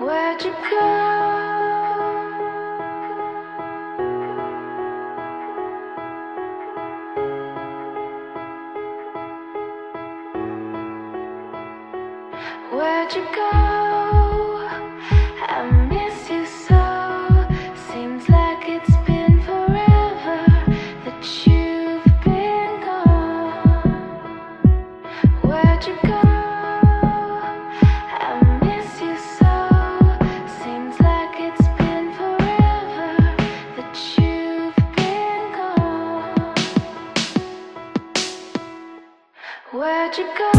Where'd you go? Where'd you go? I miss you so. Seems like it's been forever that you've been gone. Where'd you go? I miss you so. Seems like it's been forever that you've been gone. Where'd you go?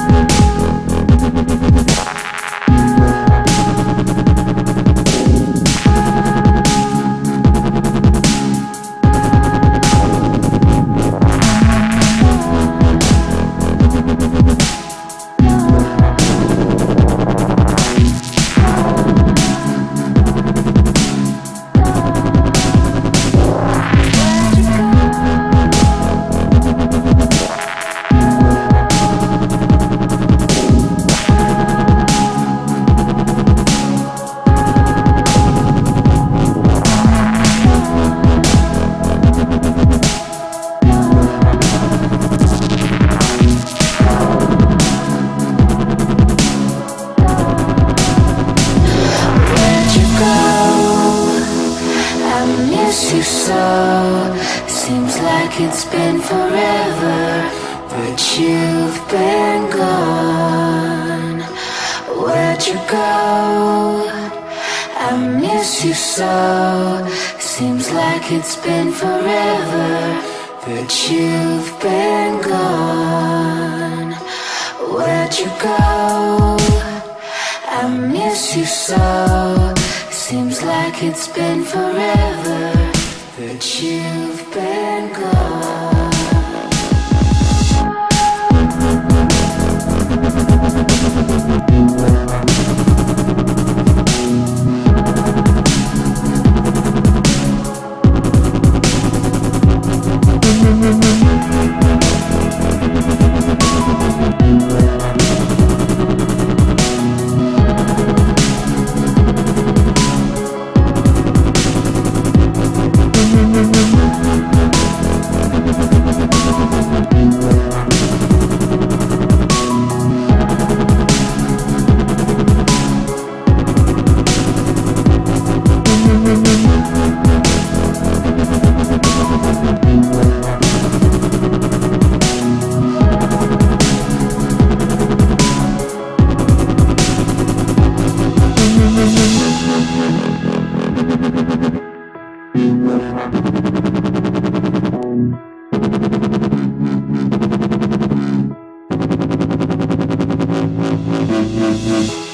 You so. Seems like it's been forever that you've been gone. Where'd you go? I miss you so. Seems like it's been forever that you've been gone. Where'd you go? I miss you so. Seems like it's been forever that you've been gone. Mm-hmm.